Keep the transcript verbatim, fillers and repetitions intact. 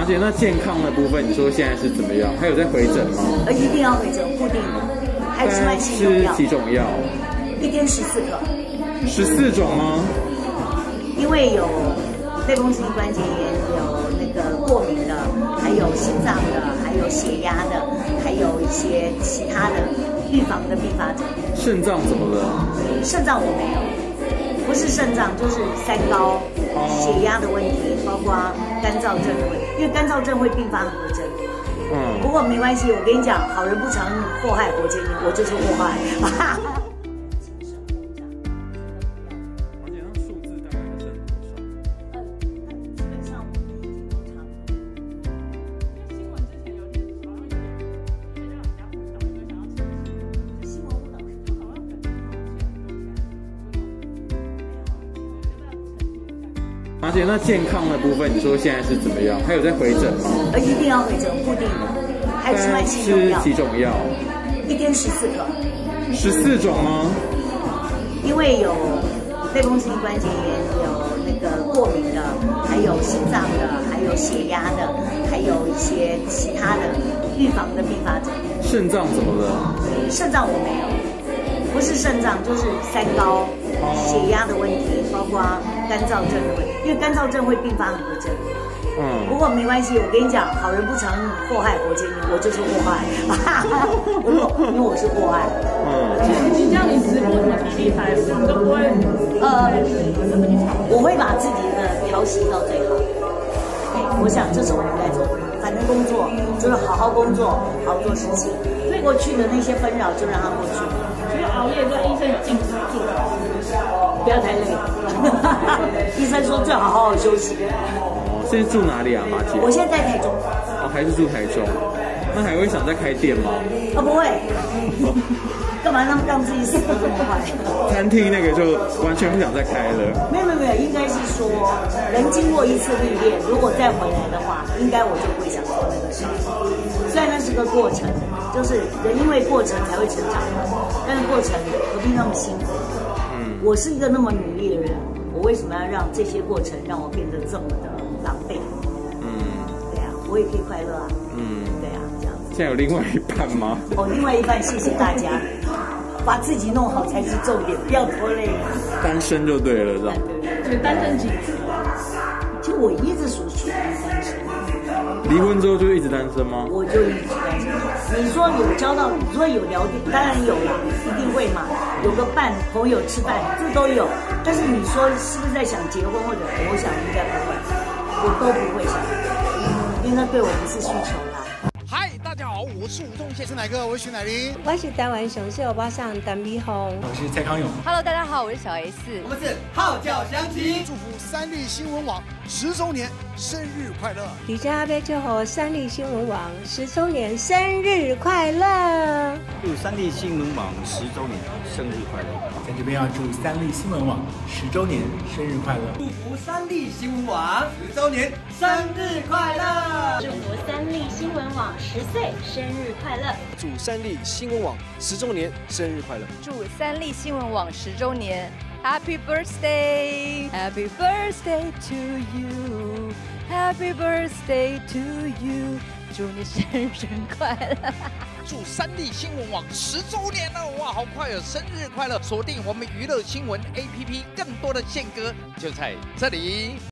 姐，那健康的部分，你说现在是怎么样？还有在回诊吗？ 呃，一定要回诊，固定的。还有吃慢性用药。 吃几种药？ 一天十四颗。 十四种吗？ 因为有类风湿性关节炎，有那个过敏的，还有心脏的，还有血压的，还有一些其他的预防的并发症。 肾脏怎么了？ 肾脏我没有，不是肾脏就是三高、血压的问题，包括干燥症的问题，因为干燥症会并发很多症。嗯，不过没关系，我跟你讲，好人不常祸害活千年，我就是祸害。 马姐，那健康的部分，你说现在是怎么样？还有在回诊吗？ 呃，一定要回诊，固定的。还有吃慢性用药。 吃几种药？ 一天十四颗。 十四种吗？ 因为有类风湿性关节炎，有那个过敏的，还有心脏的，还有血压的，还有一些其他的预防的并发症。 肾脏怎么了？ 肾脏我没有，不是肾脏就是三高、血压的问题，包括干燥症的问题，因为干燥症会并发很多症。嗯，不过没关系，我跟你讲，好人不常祸害活千年，我就是祸害。我因为我是祸害。 嗯，你这样你直播什么体力牌，你都不会呃，我会把自己的调息到最好。哎，我想这是我应该做的。反正工作就是好好工作，好好做事情。过去的那些纷扰就让它过去。 因为熬夜跟医生有禁止做， 不要太累。医生说最好好好休息。 哦，现在住哪里啊，马姐？ 我现在在台中。 哦，还是住台中。那还会想再开店吗？ 啊，不会。干嘛让让自己死得这么快？ 餐厅那个就完全不想再开了。 没有没有没有，应该是说人经过一次历练，如果再回来的话，应该我就不会想做那个事。虽然那是个过程，就是人因为过程才会成长，但是过程何必那么辛苦？嗯，我是一个那么努力的人，我为什么要让这些过程让我变得这么的狼狈？嗯，对啊，我也可以快乐啊。嗯，对啊，这样子。 现在有另外一半吗？ 哦，另外一半，谢谢大家。把自己弄好才是重点，不要拖累。 单身就对了，是吧？ 对，单身几次？ 就我一直属属于单身。 离婚之后就一直单身吗？ 我就一直单身。你说有交到，你说有聊天，当然有啦，一定会嘛。有个伴，朋友吃饭，这都有。但是你说是不是在想结婚或者？我想应该不会，我都不会想，因为那对我不是需求啦。 嗨，大家好，我是吴宗宪，是哪个？我是许乃麟， 我是台湾雄秀巴上陈美凤， 我是蔡康永。 Hello， 大家好，我是小 S， 我们是号角响起， 祝福三立新闻网十周年生日快乐！ 李家杯祝贺三立新闻网十周年生日快乐！ 祝三立新闻网十周年生日快乐！ 在这边要祝三立新闻网十周年生日快乐！ 祝福三立新闻网十周年生日快乐！ 祝福三立新闻网十岁生日快乐！ 祝三立新闻网十周年生日快乐！ 祝三立新闻网十周年 Happy birthday Happy birthday to you Happy birthday to you 祝你生日快乐！ 祝三立新闻网十周年了，哇，好快哦！生日快乐！锁定我们娱乐新闻 A P P， 更多的宪歌就在这里。